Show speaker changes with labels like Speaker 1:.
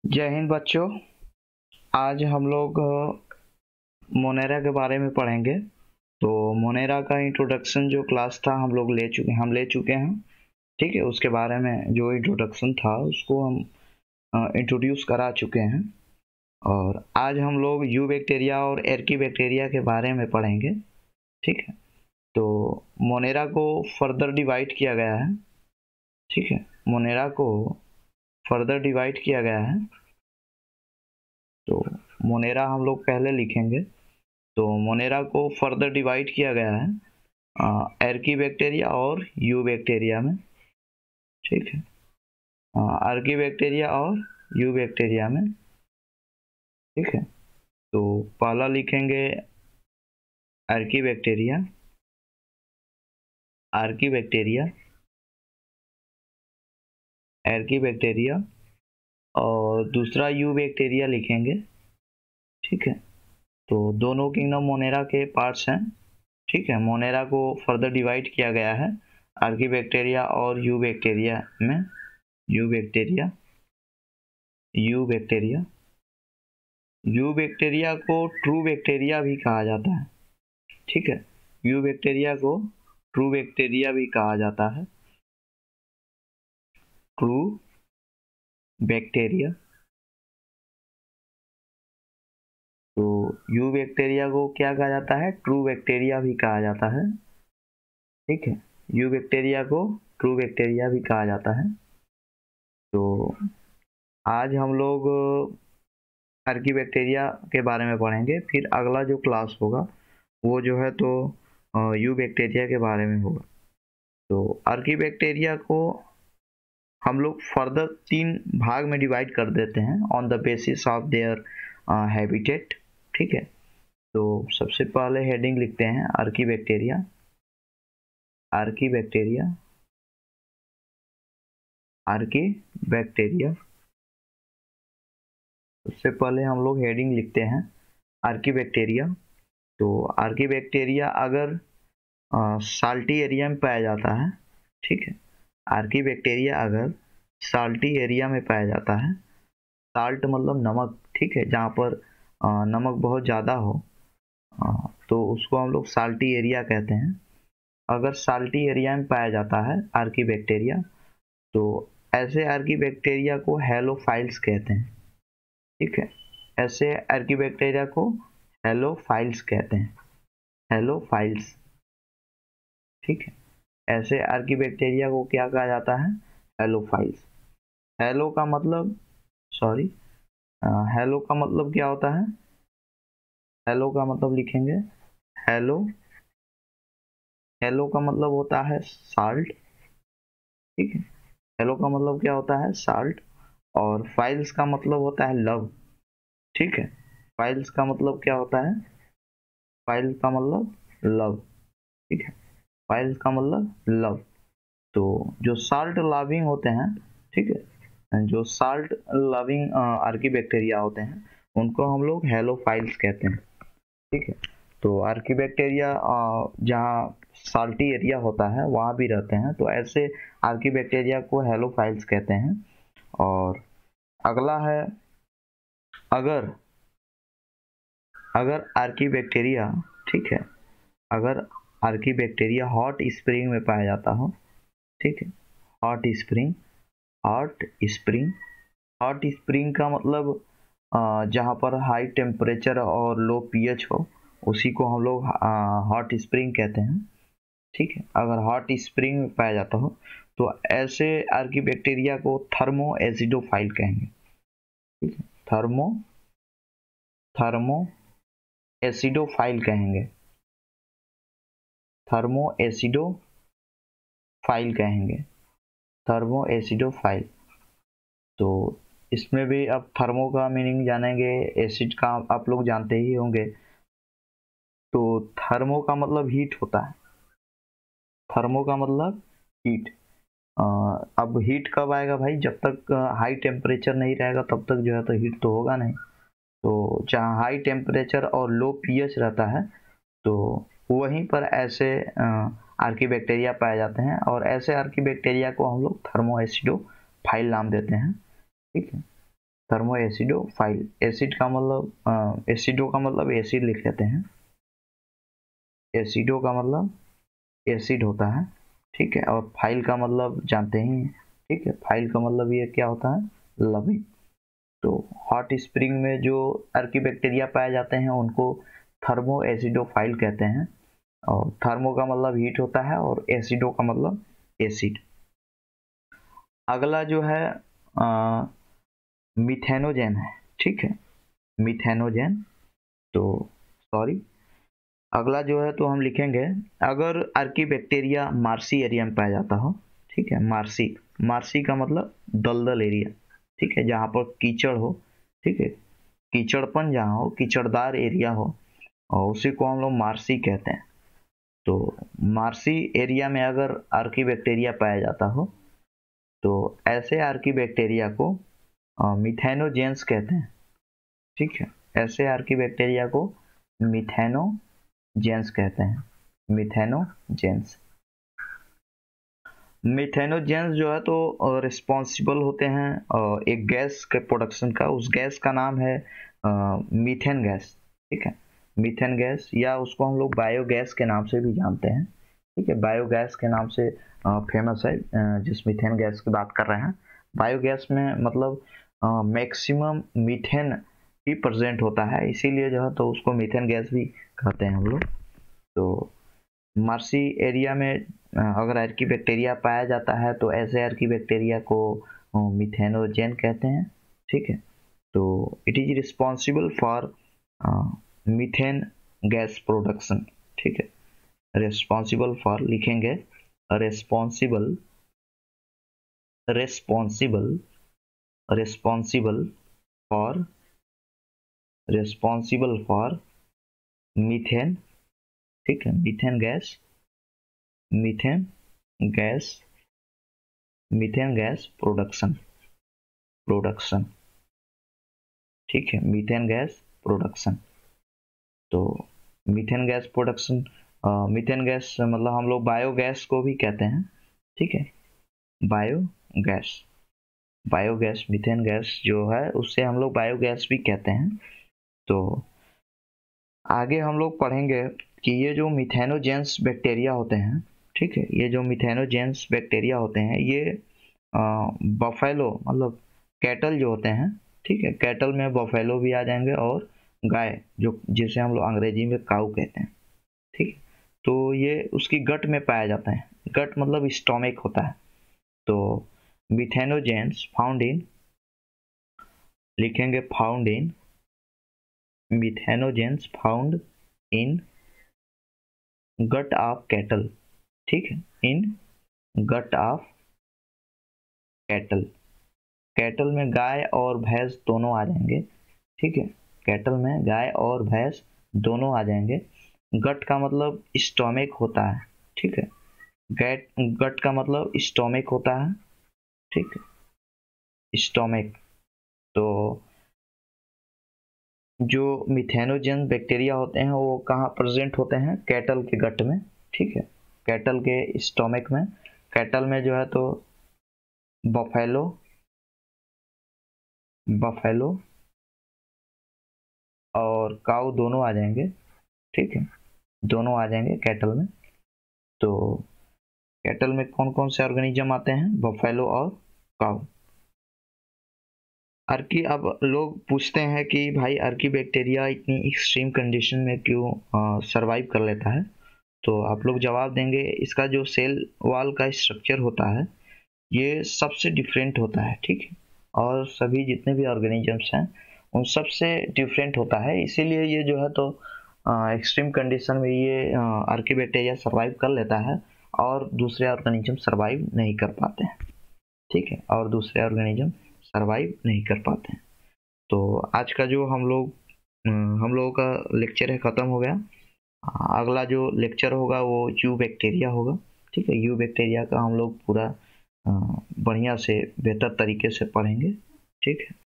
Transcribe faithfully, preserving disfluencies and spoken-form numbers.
Speaker 1: जय हिंद बच्चों। आज हम लोग मोनेरा के बारे में पढ़ेंगे। तो मोनेरा का इंट्रोडक्शन जो क्लास था हम लोग ले चुके हम ले चुके हैं। ठीक है, उसके बारे में जो इंट्रोडक्शन था उसको हम इंट्रोड्यूस करा चुके हैं। और आज हम लोग यू बैक्टीरिया और एर्की बैक्टीरिया के बारे में पढ़ेंगे। ठीक है, तो मोनेरा को फर्दर डिवाइड किया गया है। ठीक है, मोनेरा को फर्दर डिवाइड किया गया है। तो मोनेरा हम लोग पहले लिखेंगे। तो मोनेरा को फर्दर डिवाइड किया गया है एर्की बैक्टीरिया और यू बैक्टीरिया में। ठीक है, एर्की बैक्टीरिया और यू बैक्टीरिया में। ठीक है, तो पहला लिखेंगे archaebacteria, archaebacteria, archaebacteria और दूसरा यू बैक्टीरिया लिखेंगे। ठीक है, तो दोनों किंगडम मोनेरा के पार्ट्स हैं। ठीक है, मोनेरा को फर्दर डिवाइड किया गया है एर्की बैक्टीरिया और यू बैक्टीरिया में। Eubacteria, eubacteria, eubacteria को ट्रू बैक्टीरिया भी कहा जाता है। ठीक है, यू बैक्टीरिया को ट्रू बैक्टीरिया भी कहा जाता है। True bacteria. तो यू बैक्टीरिया को क्या कहा जाता है? ट्रू बैक्टीरिया भी कहा जाता है। ठीक है, यू बैक्टीरिया को ट्रू बैक्टीरिया भी कहा जाता है। तो आज हम लोग एर्की बैक्टीरिया के बारे में पढ़ेंगे। फिर अगला जो क्लास होगा वो जो है तो यू बैक्टीरिया के बारे में होगा। तो एर्की बैक्टीरिया को हम लोग फर्दर तीन भाग में डिवाइड कर देते हैं on the basis of their habitat. ठीक है, तो सबसे पहले हेडिंग लिखते हैं archaebacteria, archaebacteria, archaebacteria. सबसे पहले हम लोग हेडिंग लिखते हैं एर्की बैक्टीरिया। तो एर्की बैक्टीरिया अगर साल्टी एरिया में पाया जाता है, ठीक है, एर्की बैक्टीरिया अगर साल्टी एरिया में पाया जाता है, साल्ट मतलब नमक, ठीक है, जहाँ पर आ, नमक बहुत ज़्यादा हो आ, तो उसको हम लोग साल्टी एरिया कहते हैं। अगर साल्टी एरिया में पाया जाता है एर्की बैक्टीरिया तो ऐसे एर्की बैक्टीरिया को हेलोफाइल्स कहते हैं। ठीक है, ऐसे एर्की बैक्टीरिया को हेलोफाइल्स कहते हैं, हेलोफाइल्स। ठीक है, ऐसे एर्की बैक्टीरिया को क्या कहा जाता है? हेलोफाइल्स। हेलो का मतलब सॉरी हेलो का मतलब क्या होता है? हेलो का मतलब लिखेंगे हेलो, हेलो का मतलब होता है साल्ट। ठीक है, हेलो का मतलब क्या होता है? साल्ट। और फाइल्स का मतलब होता है लव। ठीक है, फाइल्स का मतलब क्या होता है? फाइल्स का मतलब लव। ठीक है, फाइल्स का मतलब लव। तो जो साल्ट लविंग होते हैं, ठीक है, जो साल्ट लविंग एर्की बैक्टीरिया होते हैं उनको हम लोग हेलोफाइल्स कहते हैं। ठीक है, तो एर्की बैक्टीरिया जहाँ साल्टी एरिया होता है वहाँ भी रहते हैं, तो ऐसे एर्की बैक्टीरिया को हेलोफाइल्स कहते हैं। और अगला है अगर अगर एर्की बैक्टीरिया, ठीक है, अगर एर्की बैक्टीरिया हॉट स्प्रिंग में पाया जाता हो, ठीक है, hot spring, hot spring, hot spring का मतलब जहाँ पर हाई टेम्परेचर और लो पीएच हो उसी को हम लोग हॉट स्प्रिंग कहते हैं। ठीक है, अगर हॉट स्प्रिंग में पाया जाता हो तो ऐसे एर्की बैक्टीरिया को थर्मो एसिडोफाइल कहेंगे। ठीक है, थर्मो थर्मो एसिडोफाइल कहेंगे, थर्मो एसिडोफाइल कहेंगे, थर्मो एसिडोफाइल। तो इसमें भी अब थर्मो का मीनिंग जानेंगे, एसिड का आप लोग जानते ही होंगे। तो थर्मो का मतलब हीट होता है, थर्मो का मतलब हीट। आ, अब हीट कब आएगा भाई? जब तक हाई टेम्परेचर नहीं रहेगा तब तक जो है तो हीट तो होगा नहीं। तो जहाँ हाई टेम्परेचर और लो पीएच रहता है तो वहीं पर ऐसे एर्की बैक्टीरिया पाए जाते हैं, और ऐसे एर्की बैक्टीरिया को हम लोग थर्मो एसिडोफाइल नाम देते हैं। ठीक है, थर्मो एसिडोफाइल। एसिड का मतलब एसिडो का मतलब एसिड लिख लेते हैं, एसिडो का मतलब एसिड होता है, ठीक है। और फाइल का मतलब जानते ही हैं, ठीक है। फाइल का मतलब ये क्या होता है, लविंग। तो हॉट स्प्रिंग में जो आर्कीबैक्टीरिया पाए जाते हैं उनको थर्मो एसिडोफाइल कहते हैं। और थर्मो का मतलब हीट होता है और एसिडो का मतलब एसिड। अगला जो है आ, मिथेनोजेन है, ठीक है, मिथेनोजेन। तो सॉरी, अगला जो है तो हम लिखेंगे, अगर आर्कीबैक्टीरिया मार्सी एरिया में पाया जाता हो, ठीक है, मार्सी, मार्सी का मतलब दलदल एरिया, ठीक है, जहाँ पर कीचड़ हो, ठीक है, कीचड़पन जहाँ हो, कीचड़दार एरिया हो, और उसी को हम लोग मार्सी कहते हैं। तो मार्सी एरिया में अगर आर्कीबैक्टीरिया पाया जाता हो तो ऐसे आर्कीबैक्टीरिया को मिथेनोजेंस कहते हैं, ठीक है। ऐसे आर्कीबैक्टीरिया को मिथेनोजेंस कहते हैं, मिथेनोजेंस। मिथेनोजेंस जो है तो रिस्पॉन्सिबल होते हैं एक गैस के प्रोडक्शन का। उस गैस का नाम है मीथेन गैस, ठीक है, मीथेन गैस, या उसको हम लोग बायोगैस के नाम से भी जानते हैं, ठीक है। बायोगैस के नाम से फेमस है जिस मीथेन गैस की बात कर रहे हैं। बायोगैस में मतलब मैक्सिमम मीथेन ही प्रेजेंट होता है, इसीलिए जो है तो उसको मीथेन गैस भी कहते हैं हम लोग। तो मार्सी एरिया में अगर आर्कीबैक्टीरिया पाया जाता है तो ऐसे आर्कीबैक्टीरिया को मिथेनोजेन कहते हैं, ठीक है। तो it is responsible for methane gas production, ठीक है। रिस्पॉन्सिबल फॉर लिखेंगे, responsible, responsible, responsible for, responsible for methane, ठीक है, methane gas, methane gas, methane gas production, production, ठीक है, मीथेन गैस प्रोडक्शन। तो methane gas production, methane gas मतलब हम लोग बायोगैस को भी कहते हैं, ठीक है, बायोगैस, बायोगैस, मीथेन गैस जो है उससे हम लोग बायोगैस भी कहते हैं। तो आगे हम लोग पढ़ेंगे कि ये जो मिथेनोजेंस बैक्टीरिया होते हैं, ठीक है, ये जो मिथेनोजेंस बैक्टीरिया होते हैं ये बफेलो मतलब कैटल जो होते हैं, ठीक है, कैटल में बफेलो भी आ जाएंगे और गाय जो जिसे हम लोग अंग्रेजी में काऊ कहते हैं, ठीक है। तो ये उसकी गट में पाया जाता है, गट मतलब स्टोमिक होता है। तो मिथेनोजेंस फाउंड इन, लिखेंगे found in, methanogens found in gut of cattle, ठीक है, in gut of cattle. Cattle में गाय और भैंस दोनों आ जाएंगे, ठीक है, कैटल में गाय और भैंस दोनों आ जाएंगे। गट का मतलब स्टोमिक होता है, ठीक है, गैट गट का मतलब स्टोमिक होता है, ठीक है, स्टोमिक। तो जो मिथेनोजेन बैक्टीरिया होते हैं वो कहाँ प्रेजेंट होते हैं, कैटल के गट में, ठीक है, कैटल के स्टोमिक में। कैटल में जो है तो बफेलो, बफेलो और काऊ दोनों आ जाएंगे, ठीक है, दोनों आ जाएंगे कैटल में। तो कैटल में कौन कौन से ऑर्गेनिज्म आते हैं, बफेलो और काऊ। आर्की, अब लोग पूछते हैं कि भाई आर्कीबैक्टीरिया इतनी एक्सट्रीम कंडीशन में क्यों सरवाइव कर लेता है। तो आप लोग जवाब देंगे, इसका जो सेल वॉल का स्ट्रक्चर होता है ये सबसे डिफरेंट होता है, ठीक है, और सभी जितने भी ऑर्गेनिजम्स हैं उन सबसे डिफरेंट होता है, इसीलिए ये जो है तो एक्सट्रीम कंडीशन में ये आर्कीबैक्टीरिया सरवाइव कर लेता है और दूसरे ऑर्गेनिज्म सरवाइव नहीं कर पाते हैं, ठीक है, और दूसरे ऑर्गेनिज्म सरवाइव नहीं कर पाते हैं। तो आज का जो हम लोग हम लोगों का लेक्चर है ख़त्म हो गया। अगला जो लेक्चर होगा वो यू बैक्टीरिया होगा, ठीक है, यू बैक्टीरिया का हम लोग पूरा बढ़िया से बेहतर तरीके से पढ़ेंगे, ठीक है।